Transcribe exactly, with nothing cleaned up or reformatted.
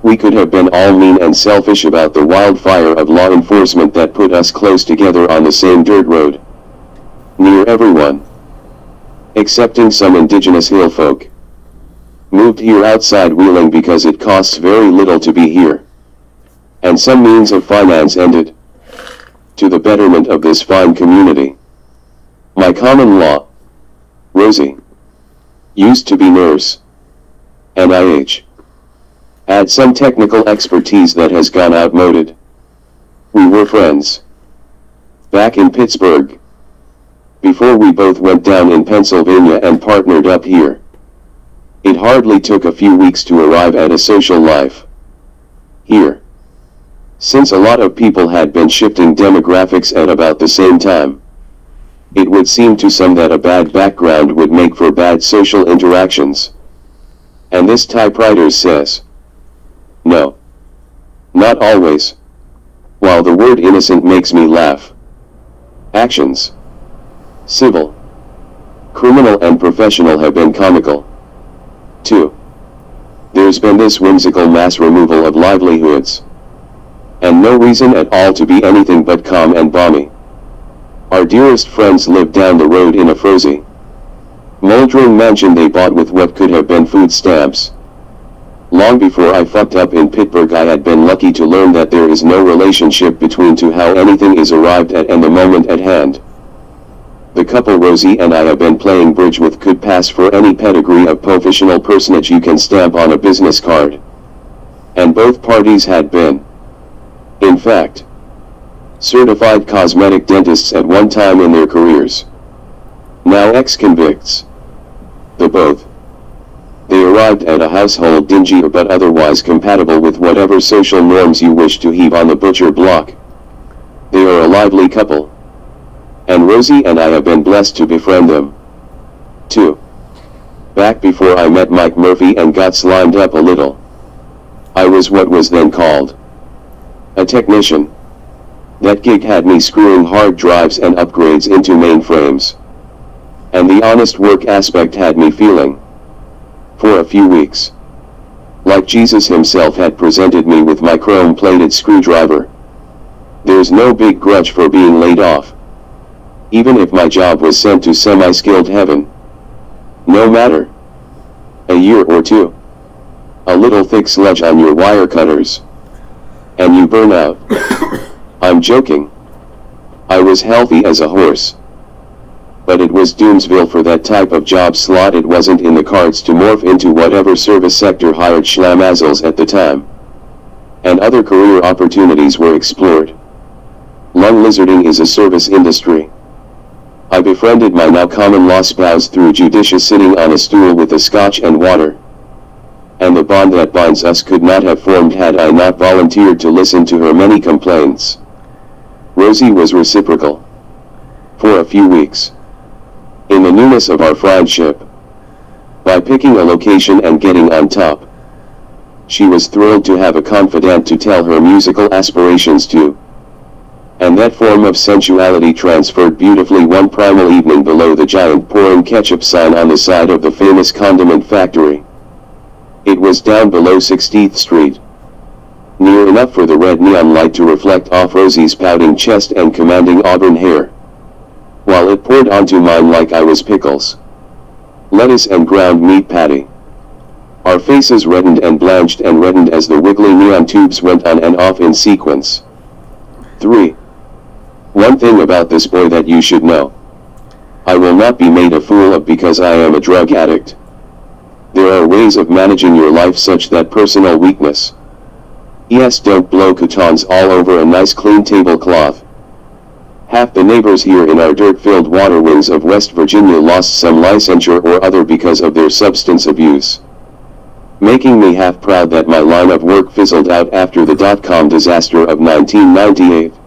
We could have been all mean and selfish about the wildfire of law enforcement that put us close together on the same dirt road. Near everyone, excepting some indigenous hill folk, moved here outside Wheeling because it costs very little to be here. And some means of finance ended, to the betterment of this fine community. My common law, Rosie, used to be nurse, and I H. had some technical expertise that has gone outmoded. We were friends back in Pittsburgh, before we both went down in Pennsylvania and partnered up here. It hardly took a few weeks to arrive at a social life here, since a lot of people had been shifting demographics at about the same time. It would seem to some that a bad background would make for bad social interactions. And this typewriter says, no, not always. While the word innocent makes me laugh. Actions, civil, criminal and professional, have been comical. two. There's been this whimsical mass removal of livelihoods, and no reason at all to be anything but calm and balmy. Our dearest friends lived down the road in a prosy, moldering mansion they bought with what could have been food stamps. Long before I fucked up in Pittsburgh, I had been lucky to learn that there is no relationship between to how anything is arrived at and the moment at hand. The couple Rosie and I have been playing bridge with could pass for any pedigree of professional personage you can stamp on a business card. And both parties had been, in fact, certified cosmetic dentists at one time in their careers. Now ex-convicts. The both. They arrived at a household dingy but otherwise compatible with whatever social norms you wish to heave on the butcher block. They are a lively couple, and Rosie and I have been blessed to befriend them. two. Back before I met Mike Murphy and got slimed up a little, I was what was then called a technician. That gig had me screwing hard drives and upgrades into mainframes, and the honest work aspect had me feeling, for a few weeks, like Jesus himself had presented me with my chrome-plated screwdriver. There's no big grudge for being laid off, even if my job was sent to semi-skilled heaven. No matter. A year or two. A little thick sludge on your wire cutters, and you burn out. I'm joking. I was healthy as a horse. But it was Doomsville for that type of job slot. It wasn't in the cards to morph into whatever service sector hired schlamazzles at the time. And other career opportunities were explored. Lung lizarding is a service industry. I befriended my now common law spouse through judicious sitting on a stool with a scotch and water. And the bond that binds us could not have formed had I not volunteered to listen to her many complaints. Rosie was reciprocal. For a few weeks. In the newness of our friendship, by picking a location and getting on top, she was thrilled to have a confidant to tell her musical aspirations to. And that form of sensuality transferred beautifully one primal evening below the giant pouring ketchup sign on the side of the famous condiment factory. It was down below sixteenth street, near enough for the red neon light to reflect off Rosie's pouting chest and commanding auburn hair, while it poured onto mine like I was pickles, lettuce and ground meat patty. Our faces reddened and blanched and reddened as the wiggly neon tubes went on and off in sequence. three. One thing about this boy that you should know. I will not be made a fool of because I am a drug addict. There are ways of managing your life such that personal weakness. Yes, don't blow croutons all over a nice clean tablecloth. Half the neighbors here in our dirt-filled water wings of West Virginia lost some licensure or other because of their substance abuse, making me half proud that my line of work fizzled out after the dot-com disaster of nineteen ninety-eight.